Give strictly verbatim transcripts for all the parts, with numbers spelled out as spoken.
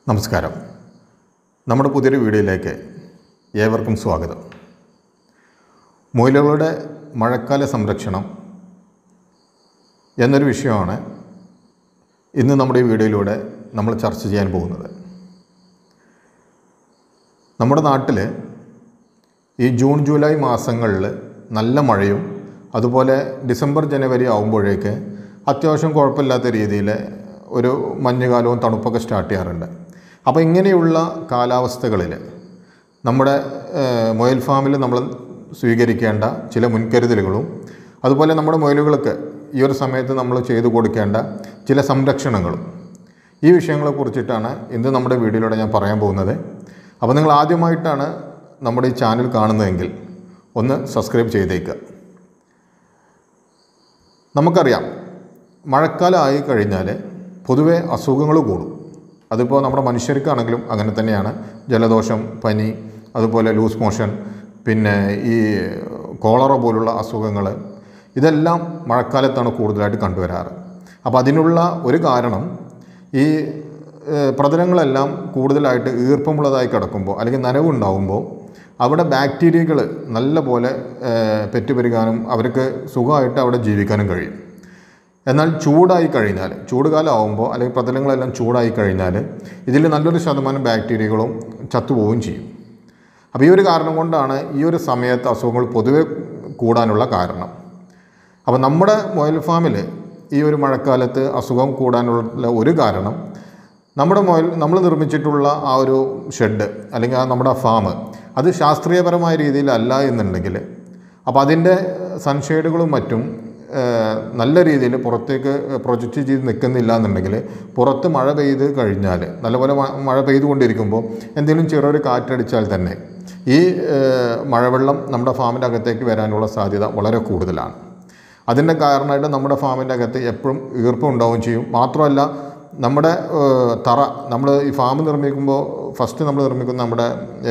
നമസ്കാരം. നമ്മുടെ പുതിയൊരു വീഡിയോയിലേക്ക് ഏവർക്കും സ്വാഗതം. മുയലുകളുടെ മഴക്കാല സംരക്ഷണം എന്നൊരു വിഷയമാണ് ഇന്ന് നമ്മുടെ ഈ വീഡിയോയിലൂടെ നമ്മൾ ചർച്ച ചെയ്യാൻ പോകുന്നത്. നമ്മുടെ നാട്ടിൽ ഈ ജൂൺ ജൂലൈ മാസങ്ങളിൽ നല്ല മഴയും അതുപോലെ ഡിസംബർ ജനുവരി ആകുമ്പോഴേക്ക് അത്യാവശ്യം കുഴപ്പമില്ലാത്ത രീതിയിൽ ഒരു മഞ്ഞുകാലവും തണുപ്പൊക്കെ സ്റ്റാർട്ട് ചെയ്യാറുണ്ട്. അപ്പോൾ ഇങ്ങനെയുള്ള കാലാവസ്ഥകളിൽ നമ്മുടെ മുയൽ ഫാമിൽ നമ്മൾ സ്വീകരിക്കേണ്ട ചില മുൻകരുതലുകളും അതുപോലെ നമ്മുടെ മുയലുകൾക്ക് ഈ ഒരു സമയത്ത് നമ്മൾ ചെയ്തു കൊടുക്കേണ്ട ചില സംരക്ഷണങ്ങളും ഈ വിഷയങ്ങളെ കുറിച്ചിട്ടാണ് ഇന്ന് നമ്മുടെ വീഡിയോയിലൂടെ ഞാൻ പറയാൻ പോകുന്നത്. അപ്പോൾ നിങ്ങൾ ആദ്യമായിട്ടാണ് നമ്മുടെ ഈ ചാനൽ കാണുന്നതെങ്കിൽ ഒന്ന് സബ്സ്ക്രൈബ് ചെയ്തേക്കുക. നമുക്കറിയാം, മഴക്കാലമായി കഴിഞ്ഞാൽ പൊതുവെ അസുഖങ്ങൾ കൂടും. അതിപ്പോൾ നമ്മുടെ മനുഷ്യർക്കാണെങ്കിലും അങ്ങനെ തന്നെയാണ്. ജലദോഷം, പനി, അതുപോലെ ലൂസ് മോഷൻ, പിന്നെ ഈ കോളറ പോലുള്ള അസുഖങ്ങൾ, ഇതെല്ലാം മഴക്കാലത്താണ് കൂടുതലായിട്ട് കണ്ടുവരാറ്. അപ്പോൾ അതിനുള്ള ഒരു കാരണം ഈ പ്രതലങ്ങളെല്ലാം കൂടുതലായിട്ട് ഈർപ്പമുള്ളതായി കിടക്കുമ്പോൾ അല്ലെങ്കിൽ നനവുണ്ടാകുമ്പോൾ അവിടെ ബാക്ടീരിയകൾ നല്ല പോലെ പെറ്റുപെരുകാനും അവർക്ക് സുഖമായിട്ട് അവിടെ ജീവിക്കാനും കഴിയും. എന്നാൽ ചൂടായി കഴിഞ്ഞാൽ, ചൂടുകാലം ആകുമ്പോൾ അല്ലെങ്കിൽ പ്രതലങ്ങളെല്ലാം ചൂടായി കഴിഞ്ഞാൽ ഇതിൽ നല്ലൊരു ശതമാനം ബാക്ടീരിയകളും ചത്തുപോവുകയും ചെയ്യും. അപ്പോൾ ഈ ഒരു കാരണം കൊണ്ടാണ് ഈ ഒരു സമയത്ത് അസുഖങ്ങൾ പൊതുവെ കൂടാനുള്ള കാരണം. അപ്പോൾ നമ്മുടെ മുയൽ ഫാമിൽ ഈ ഒരു മഴക്കാലത്ത് അസുഖം കൂടാനുള്ള ഒരു കാരണം നമ്മുടെ മുയൽ നമ്മൾ നിർമ്മിച്ചിട്ടുള്ള ആ ഒരു ഷെഡ് അല്ലെങ്കിൽ ആ നമ്മുടെ ഫാം അത് ശാസ്ത്രീയപരമായ രീതിയിലല്ല എന്നുണ്ടെങ്കിൽ, അപ്പോൾ അതിൻ്റെ സൺഷെയ്ഡുകളും മറ്റും നല്ല രീതിയിൽ പുറത്തേക്ക് പ്രൊജക്റ്റ് ചെയ്ത് നിൽക്കുന്നില്ല എന്നുണ്ടെങ്കിൽ, പുറത്ത് മഴ പെയ്ത് കഴിഞ്ഞാൽ നല്ലപോലെ മഴ പെയ്തുകൊണ്ടിരിക്കുമ്പോൾ എന്തെങ്കിലും ചെറിയൊരു കാറ്റടിച്ചാൽ തന്നെ ഈ മഴവെള്ളം നമ്മുടെ ഫാമിൻ്റെ അകത്തേക്ക് വരാനുള്ള സാധ്യത വളരെ കൂടുതലാണ്. അതിൻ്റെ കാരണമായിട്ട് നമ്മുടെ ഫാമിൻ്റെ അകത്ത് എപ്പോഴും ഈർപ്പം ഉണ്ടാവുകയും ചെയ്യും. മാത്രമല്ല, നമ്മുടെ തറ, നമ്മൾ ഈ ഫാം നിർമ്മിക്കുമ്പോൾ ഫസ്റ്റ് നമ്മൾ നിർമ്മിക്കുന്ന നമ്മുടെ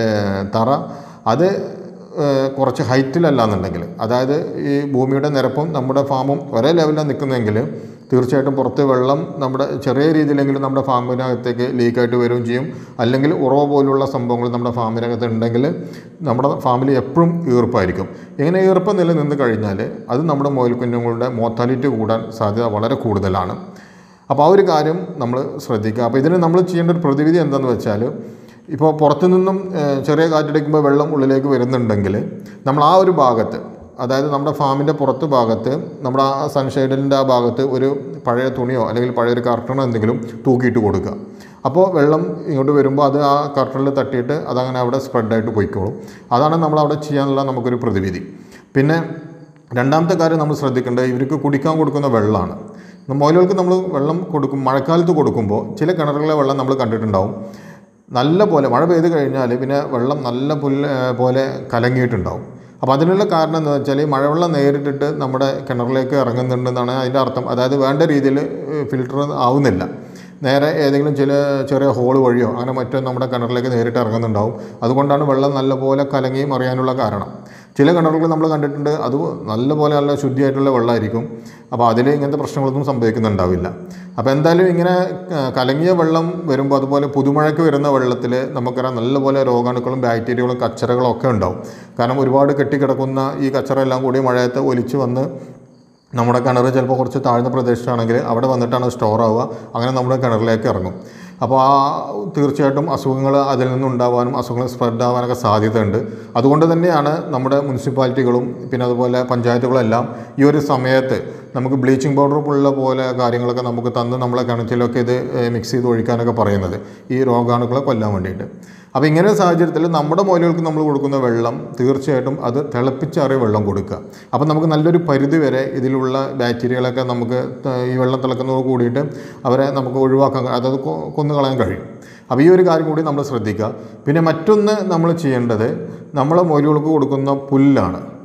തറ അത് കുറച്ച് ഹൈറ്റിലല്ല എന്നുണ്ടെങ്കിൽ, അതായത് ഈ ഭൂമിയുടെ നിരപ്പും നമ്മുടെ ഫാമും ഒരേ ലെവലിലാണ് നിൽക്കുന്നതെങ്കിൽ തീർച്ചയായിട്ടും പുറത്ത് വെള്ളം നമ്മുടെ ചെറിയ രീതിയിലെങ്കിലും നമ്മുടെ ഫാമിനകത്തേക്ക് ലീക്കായിട്ട് വരികയും ചെയ്യും. അല്ലെങ്കിൽ ഉറവ പോലുള്ള സംഭവങ്ങൾ നമ്മുടെ ഫാമിനകത്ത് ഉണ്ടെങ്കിൽ നമ്മുടെ ഫാമിൽ എപ്പോഴും ഈർപ്പമായിരിക്കും. ഇങ്ങനെ ഈർപ്പം നിലനിന്ന് കഴിഞ്ഞാൽ അത് നമ്മുടെ മുയൽ കുഞ്ഞുങ്ങളുടെ മോർട്ടാലിറ്റി കൂടാൻ സാധ്യത വളരെ കൂടുതലാണ്. അപ്പോൾ ആ ഒരു കാര്യം നമ്മൾ ശ്രദ്ധിക്കുക. അപ്പോൾ ഇതിന് നമ്മൾ ചെയ്യേണ്ട ഒരു പ്രതിവിധി എന്താണെന്ന് വെച്ചാൽ, ഇപ്പോൾ പുറത്തു നിന്നും ചെറിയ കാറ്റടിക്കുമ്പോൾ വെള്ളം ഉള്ളിലേക്ക് വരുന്നുണ്ടെങ്കിൽ നമ്മൾ ആ ഒരു ഭാഗത്ത്, അതായത് നമ്മുടെ ഫാമിൻ്റെ പുറത്ത് ഭാഗത്ത് നമ്മുടെ ആ സൺഷെയ്ഡിൻ്റെ ആ ഭാഗത്ത് ഒരു പഴയ തുണിയോ അല്ലെങ്കിൽ പഴയൊരു കർട്ടണോ എന്തെങ്കിലും തൂക്കിയിട്ട് കൊടുക്കുക. അപ്പോൾ വെള്ളം ഇങ്ങോട്ട് വരുമ്പോൾ അത് ആ കർട്ടണിൽ തട്ടിയിട്ട് അതങ്ങനെ അവിടെ സ്പ്രെഡായിട്ട് പോയിക്കോളും. അതാണ് നമ്മളവിടെ ചെയ്യാനുള്ള നമുക്കൊരു പ്രതിവിധി. പിന്നെ രണ്ടാമത്തെ കാര്യം നമ്മൾ ശ്രദ്ധിക്കേണ്ടത് ഇവർക്ക് കുടിക്കാൻ കൊടുക്കുന്ന വെള്ളമാണ്. മുയലുകൾക്ക് നമ്മൾ വെള്ളം കൊടുക്കും, മഴക്കാലത്ത് കൊടുക്കുമ്പോൾ ചില കിണറുകളിലെ വെള്ളം നമ്മൾ കണ്ടിട്ടുണ്ടാവും, നല്ല പോലെ മഴ പെയ്ത് കഴിഞ്ഞാൽ പിന്നെ വെള്ളം നല്ല പുല്ല് പോലെ കലങ്ങിയിട്ടുണ്ടാവും. അപ്പോൾ അതിനുള്ള കാരണം എന്താണെന്ന് വെച്ചാൽ, ഈ മഴവെള്ളം നേരിട്ടിട്ട് നമ്മുടെ കിണറിലേക്ക് ഇറങ്ങുന്നുണ്ടെന്നാണ് അതിൻ്റെ അർത്ഥം. അതായത് വേണ്ട രീതിയിൽ ഫിൽട്ടർ ആവുന്നില്ല, നേരെ ഏതെങ്കിലും ചില ചെറിയ ഹോൾ വഴിയോ അങ്ങനെ മറ്റോ നമ്മുടെ കിണറിലേക്ക് നേരിട്ട് ഇറങ്ങുന്നുണ്ടാവും. അതുകൊണ്ടാണ് വെള്ളം നല്ലപോലെ കലങ്ങി മറിയാനുള്ള കാരണം. ചില കിണറുകൾ നമ്മൾ കണ്ടിട്ടുണ്ട്, അത് നല്ലപോലെ നല്ല ശുദ്ധിയായിട്ടുള്ള വെള്ളമായിരിക്കും. അപ്പോൾ അതിൽ ഇങ്ങനത്തെ പ്രശ്നങ്ങളൊന്നും സംഭവിക്കുന്നുണ്ടാവില്ല. അപ്പോൾ എന്തായാലും ഇങ്ങനെ കലങ്ങിയ വെള്ളം വരുമ്പോൾ, അതുപോലെ പുതുമഴയ്ക്ക് വരുന്ന വെള്ളത്തിൽ നമുക്കറിയാം നല്ലപോലെ രോഗാണുക്കളും ബാക്ടീരിയകളും കച്ചറകളും ഒക്കെ ഉണ്ടാവും. കാരണം ഒരുപാട് കെട്ടിക്കിടക്കുന്ന ഈ കച്ചറ എല്ലാം കൂടി മഴയത്ത് ഒലിച്ച് വന്ന് നമ്മുടെ കിണർ ചിലപ്പോൾ കുറച്ച് താഴ്ന്ന പ്രദേശമാണെങ്കിൽ അവിടെ വന്നിട്ടാണ് സ്റ്റോർ ആവുക. അങ്ങനെ നമ്മുടെ കിണറിലേക്ക് ഇറങ്ങും. അപ്പോൾ ആ തീർച്ചയായിട്ടും അസുഖങ്ങൾ അതിൽ നിന്നുണ്ടാവാനും അസുഖങ്ങൾ സ്പ്രെഡ് ആവാനൊക്കെ സാധ്യതയുണ്ട്. അതുകൊണ്ട് തന്നെയാണ് നമ്മുടെ മുനിസിപ്പാലിറ്റികളും പിന്നെ അതുപോലെ പഞ്ചായത്തുകളെല്ലാം ഈ ഒരു സമയത്ത് നമുക്ക് ബ്ലീച്ചിങ് പൗഡർ പോലുള്ള പോലെ കാര്യങ്ങളൊക്കെ നമുക്ക് തന്ന് നമ്മളെ കിണറ്റിലൊക്കെ ഇത് മിക്സ് ചെയ്ത് ഒഴിക്കാനൊക്കെ പറയുന്നത് ഈ രോഗാണുക്കളെ കൊല്ലാൻ വേണ്ടിയിട്ട്. അപ്പോൾ ഇങ്ങനെ ഒരു സാഹചര്യത്തിൽ നമ്മുടെ മുയലുകൾക്ക് നമ്മൾ കൊടുക്കുന്ന വെള്ളം തീർച്ചയായിട്ടും അത് തിളപ്പിച്ചാറിയ വെള്ളം കൊടുക്കുക. അപ്പോൾ നമുക്ക് നല്ലൊരു പരിധി വരെ ഇതിലുള്ള ബാക്ടീരിയകളൊക്കെ നമുക്ക് ഈ വെള്ളം തിളക്കുന്നതോട് കൂടിയിട്ട് അവരെ നമുക്ക് ഒഴിവാക്കാൻ, അതായത് കൊന്നു കളയാൻ കഴിയും. അപ്പോൾ ഈ ഒരു കാര്യം കൂടി നമ്മൾ ശ്രദ്ധിക്കുക. പിന്നെ മറ്റൊന്ന് നമ്മൾ ചെയ്യേണ്ടത് നമ്മളെ മുയലുകൾക്ക് കൊടുക്കുന്ന പുല്ലാണ്.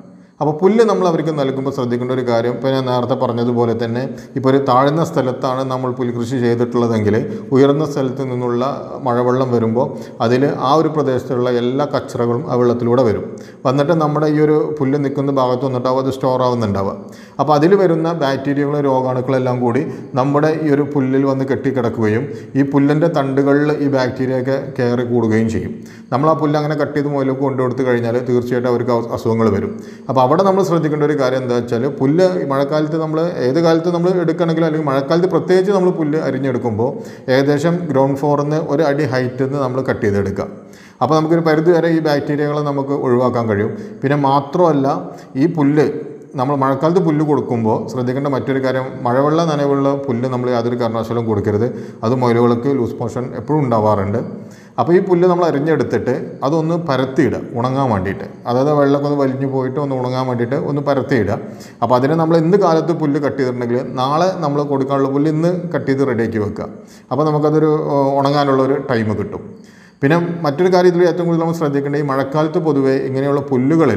അപ്പോൾ പുല്ല് നമ്മൾ അവർക്ക് നൽകുമ്പോൾ ശ്രദ്ധിക്കേണ്ട ഒരു കാര്യം, ഇപ്പോൾ ഞാൻ നേരത്തെ പറഞ്ഞതുപോലെ തന്നെ ഇപ്പോൾ ഒരു താഴ്ന്ന സ്ഥലത്താണ് നമ്മൾ പുൽകൃഷി ചെയ്തിട്ടുള്ളതെങ്കിൽ ഉയർന്ന സ്ഥലത്ത് നിന്നുള്ള മഴവെള്ളം വരുമ്പോൾ അതിൽ ആ ഒരു പ്രദേശത്തുള്ള എല്ലാ കച്ചറകളും ആ വെള്ളത്തിലൂടെ വരും. വന്നിട്ട് നമ്മുടെ ഈ ഒരു പുല്ല് നിൽക്കുന്ന ഭാഗത്ത് വന്നിട്ടാവും അത് സ്റ്റോർ ആവുന്നുണ്ടാവുക. അപ്പോൾ അതിൽ വരുന്ന ബാക്ടീരിയകളും രോഗാണുക്കളെല്ലാം കൂടി നമ്മുടെ ഈ ഒരു പുല്ലിൽ വന്ന് കെട്ടിക്കിടക്കുകയും ഈ പുല്ലിൻ്റെ തണ്ടുകളിൽ ഈ ബാക്ടീരിയയൊക്കെ കയറി കൂടുകയും ചെയ്യും. നമ്മൾ ആ പുല്ല് അങ്ങനെ കട്ട് ചെയ്ത് മുകളിലേക്ക് കൊണ്ടുകൊടുത്ത് കഴിഞ്ഞാൽ തീർച്ചയായിട്ടും അവർക്ക് അസുഖങ്ങൾ വരും. അപ്പോൾ അവിടെ നമ്മൾ ശ്രദ്ധിക്കേണ്ട ഒരു കാര്യം എന്താ വെച്ചാൽ, പുല്ല് മഴക്കാലത്ത് നമ്മൾ ഏത് കാലത്ത് നമ്മൾ എടുക്കണമെങ്കിലും അല്ലെങ്കിൽ മഴക്കാലത്ത് പ്രത്യേകിച്ച് നമ്മൾ പുല്ല് അരിഞ്ഞെടുക്കുമ്പോൾ ഏകദേശം ഗ്രൗണ്ട് ഫ്ലോറിൽ നിന്ന് ഒരു അടി ഹൈറ്റിൽ നിന്ന് നമ്മൾ കട്ട് ചെയ്തെടുക്കുക. അപ്പോൾ നമുക്കൊരു പരിധി വരെ ഈ ബാക്ടീരിയകളെ നമുക്ക് ഒഴിവാക്കാൻ കഴിയും. പിന്നെ മാത്രമല്ല, ഈ പുല്ല് നമ്മൾ മഴക്കാലത്ത് പുല്ല് കൊടുക്കുമ്പോൾ ശ്രദ്ധിക്കേണ്ട മറ്റൊരു കാര്യം, മഴവെള്ള നനവുള്ള പുല്ല് നമ്മൾ യാതൊരു കാരണവശാലും കൊടുക്കരുത്. അത് മുയലുകൾക്ക് ലൂസ് മോഷൻ എപ്പോഴും ഉണ്ടാവാറുണ്ട്. അപ്പോൾ ഈ പുല്ല് നമ്മൾ അരിഞ്ഞെടുത്തിട്ട് അതൊന്ന് പരത്തിയിടുക ഉണങ്ങാൻ വേണ്ടിയിട്ട്. അതായത് വെള്ളമൊക്കെ ഒന്ന് വലിഞ്ഞു പോയിട്ട് ഒന്ന് ഉണങ്ങാൻ വേണ്ടിയിട്ട് ഒന്ന് പരത്തിയിടുക. അപ്പോൾ അതിന് നമ്മൾ ഇന്ന് കാലത്ത് പുല്ല് കട്ട് ചെയ്തിട്ടുണ്ടെങ്കിൽ നാളെ നമ്മൾ കൊടുക്കാനുള്ള പുല്ല് ഇന്ന് കട്ട് ചെയ്ത് റെഡിയാക്കി വെക്കുക. അപ്പോൾ നമുക്കതൊരു ഉണങ്ങാനുള്ളൊരു ടൈം കിട്ടും. പിന്നെ മറ്റൊരു കാര്യം ഇതിൽ ഏറ്റവും കൂടുതൽ നമ്മൾ ശ്രദ്ധിക്കേണ്ടത്, ഈ മഴക്കാലത്ത് പൊതുവേ ഇങ്ങനെയുള്ള പുല്ലുകളിൽ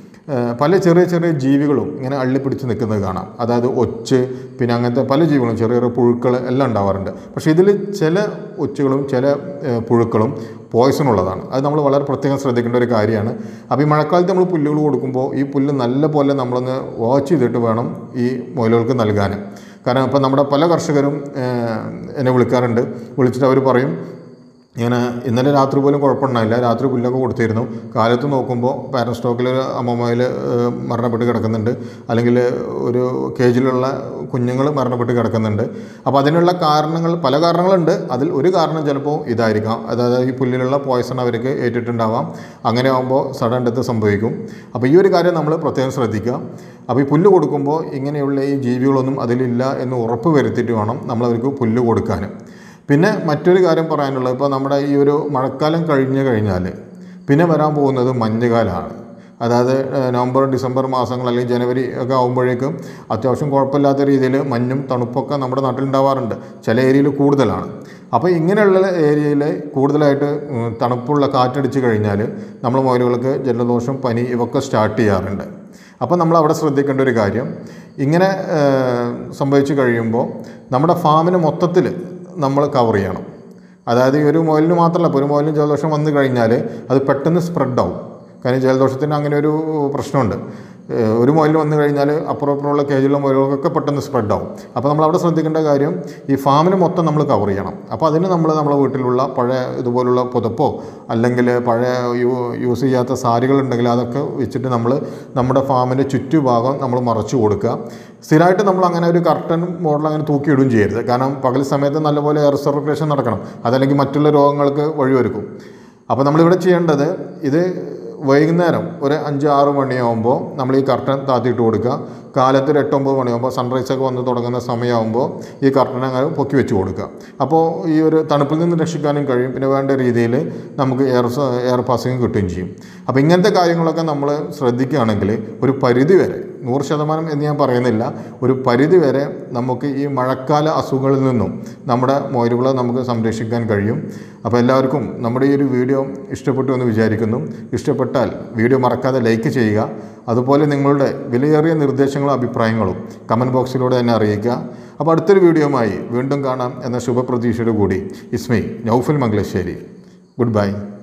പല ചെറിയ ചെറിയ ജീവികളും ഇങ്ങനെ അള്ളിപ്പിടിച്ച് നിൽക്കുന്നത് കാണാം. അതായത് ഒച്ച്, പിന്നെ അങ്ങനത്തെ പല ജീവികളും, ചെറിയ ചെറിയ പുഴുക്കൾ എല്ലാം ഉണ്ടാവാറുണ്ട്. പക്ഷേ ഇതിൽ ചില ഒച്ചുകളും ചില പുഴുക്കളും പോയ്സൺ ഉള്ളതാണ്. അത് നമ്മൾ വളരെ പ്രത്യേകം ശ്രദ്ധിക്കേണ്ട ഒരു കാര്യമാണ്. അപ്പോൾ ഈ മഴക്കാലത്ത് നമ്മൾ പുല്ലുകൾ കൊടുക്കുമ്പോൾ ഈ പുല്ല് നല്ല പോലെ നമ്മളൊന്ന് വാച്ച് ചെയ്തിട്ട് വേണം ഈ മുയലുകൾക്ക് നൽകാൻ. കാരണം ഇപ്പോൾ നമ്മുടെ പല കർഷകരും എന്നെ വിളിക്കാറുണ്ട്. വിളിച്ചിട്ട് അവർ പറയും, ഇങ്ങനെ ഇന്നലെ രാത്രി പോലും കുഴപ്പമുണ്ടായില്ല, രാത്രി പുല്ലൊക്കെ കൊടുത്തിരുന്നു, കാലത്ത് നോക്കുമ്പോൾ പാരൻ സ്റ്റോക്കിൽ അമ്മമ്മയിൽ മരണപ്പെട്ട് കിടക്കുന്നുണ്ട്, അല്ലെങ്കിൽ ഒരു കേജിലുള്ള കുഞ്ഞുങ്ങൾ മരണപ്പെട്ട് കിടക്കുന്നുണ്ട്. അപ്പോൾ അതിനുള്ള കാരണങ്ങൾ പല കാരണങ്ങളുണ്ട്. അതിൽ ഒരു കാരണം ചിലപ്പോൾ ഇതായിരിക്കാം. അതായത് ഈ പുല്ലിലുള്ള പോയ്സൺ അവർക്ക് ഏറ്റിട്ടുണ്ടാവാം. അങ്ങനെ ആകുമ്പോൾ സഡൻ ഡെത്ത് സംഭവിക്കും. അപ്പോൾ ഈ ഒരു കാര്യം നമ്മൾ പ്രത്യേകം ശ്രദ്ധിക്കുക. അപ്പോൾ ഈ പുല്ല് കൊടുക്കുമ്പോൾ ഇങ്ങനെയുള്ള ഈ ജീവികളൊന്നും അതിലില്ല എന്ന് ഉറപ്പ് വരുത്തിയിട്ട് വേണം നമ്മളവർക്ക് പുല്ല് കൊടുക്കാൻ. പിന്നെ മറ്റൊരു കാര്യം പറയാനുള്ളത്, ഇപ്പോൾ നമ്മുടെ ഈ ഒരു മഴക്കാലം കഴിഞ്ഞ് കഴിഞ്ഞാൽ പിന്നെ വരാൻ പോകുന്നത് മഞ്ഞുകാലമാണ്. അതായത് നവംബർ ഡിസംബർ മാസങ്ങൾ അല്ലെങ്കിൽ ജനുവരി ഒക്കെ ആകുമ്പോഴേക്കും അത്യാവശ്യം കുഴപ്പമില്ലാത്ത രീതിയിൽ മഞ്ഞും തണുപ്പൊക്കെ നമ്മുടെ നാട്ടിലുണ്ടാവാറുണ്ട്. ചില ഏരിയയിൽ കൂടുതലാണ്. അപ്പോൾ ഇങ്ങനെയുള്ള ഏരിയയിൽ കൂടുതലായിട്ട് തണുപ്പുള്ള കാറ്റടിച്ച് കഴിഞ്ഞാൽ നമ്മൾ മുയലുകൾക്ക് ജലദോഷം, പനി ഇവയൊക്കെ സ്റ്റാർട്ട് ചെയ്യാറുണ്ട്. അപ്പോൾ നമ്മൾ അവിടെ ശ്രദ്ധിക്കേണ്ട ഒരു കാര്യം, ഇങ്ങനെ സംഭവിച്ചു കഴിയുമ്പോൾ നമ്മുടെ ഫാമിന് മൊത്തത്തിൽ നമ്മൾ കവർ ചെയ്യണം. അതായത് ഈ ഒരു മുയലിന് മാത്രമല്ല, ഇപ്പോൾ ഒരു മുയലിന് ജലദോഷം വന്നു കഴിഞ്ഞാൽ അത് പെട്ടെന്ന് സ്പ്രെഡാവും. കാരണം ജലദോഷത്തിന് അങ്ങനെ ഒരു പ്രശ്നമുണ്ട്. ഒരു മുയലിന് വന്നു കഴിഞ്ഞാൽ അപ്പുറം അപ്പുറമുള്ള കേജിലുള്ള മുയലുകൾക്കൊക്കെ പെട്ടെന്ന് സ്പ്രെഡാവും. അപ്പോൾ നമ്മൾ അവിടെ ശ്രദ്ധിക്കേണ്ട കാര്യം, ഈ ഫാമിന് മൊത്തം നമ്മൾ കവർ ചെയ്യണം. അപ്പോൾ അതിന് നമ്മൾ നമ്മുടെ വീട്ടിലുള്ള പഴയ ഇതുപോലുള്ള പുതപ്പോ അല്ലെങ്കിൽ പഴയ യൂ യൂസ് ചെയ്യാത്ത സാരികളുണ്ടെങ്കിൽ അതൊക്കെ വെച്ചിട്ട് നമ്മൾ നമ്മുടെ ഫാമിൻ്റെ ചുറ്റുഭാഗം നമ്മൾ മറച്ചു കൊടുക്കുക. സ്ഥിരമായിട്ട് നമ്മൾ അങ്ങനെ ഒരു കർട്ടൻ മോഡൽ അങ്ങനെ തൂക്കിയിടുകയും ചെയ്യരുത്. കാരണം പകൽ സമയത്ത് നല്ലപോലെ എയർ സർക്കുലേഷൻ നടക്കണം. അതല്ലെങ്കിൽ മറ്റുള്ള രോഗങ്ങൾക്ക് വഴിയൊരുക്കും. അപ്പോൾ നമ്മളിവിടെ ചെയ്യേണ്ടത്, ഇത് വൈകുന്നേരം ഒരു അഞ്ച് ആറ് മണിയാകുമ്പോൾ നമ്മൾ ഈ കർട്ടൻ താത്തിയിട്ട് കൊടുക്കുക. കാലത്ത് ഒരു എട്ടൊമ്പത് മണിയാകുമ്പോൾ സൺറൈസൊക്കെ വന്ന് തുടങ്ങുന്ന സമയമാകുമ്പോൾ ഈ കർട്ടൻ അങ്ങനെ പൊക്കി വെച്ച് കൊടുക്കുക. അപ്പോൾ ഈ ഒരു തണുപ്പിൽ നിന്ന് രക്ഷിക്കാനും കഴിയും. പിന്നെ വേണ്ട രീതിയിൽ നമുക്ക് എയർ എയർ പാസിങ് കിട്ടുകയും ചെയ്യും. അപ്പോൾ ഇങ്ങനത്തെ കാര്യങ്ങളൊക്കെ നമ്മൾ ശ്രദ്ധിക്കുകയാണെങ്കിൽ ഒരു പരിധി വരെ, നൂറ് ശതമാനം എന്ന് ഞാൻ പറയുന്നില്ല, ഒരു പരിധി വരെ നമുക്ക് ഈ മഴക്കാല അസുഖങ്ങളിൽ നിന്നും നമ്മുടെ മുയലുകളെ നമുക്ക് സംരക്ഷിക്കാൻ കഴിയും. അപ്പോൾ എല്ലാവർക്കും നമ്മുടെ ഈ ഒരു വീഡിയോ ഇഷ്ടപ്പെട്ടു എന്ന് വിചാരിക്കുന്നു. ഇഷ്ടപ്പെട്ടാൽ വീഡിയോ മറക്കാതെ ലൈക്ക് ചെയ്യുക. അതുപോലെ നിങ്ങളുടെ വിലയേറിയ നിർദ്ദേശങ്ങളും അഭിപ്രായങ്ങളും കമൻറ്റ് ബോക്സിലൂടെ തന്നെ അറിയിക്കുക. അപ്പോൾ അടുത്തൊരു വീഡിയോയുമായി വീണ്ടും കാണാം എന്ന ശുഭപ്രതീക്ഷയോടു കൂടി ഇസ്മി നൗഫൽ മംഗലശ്ശേരി. Good by.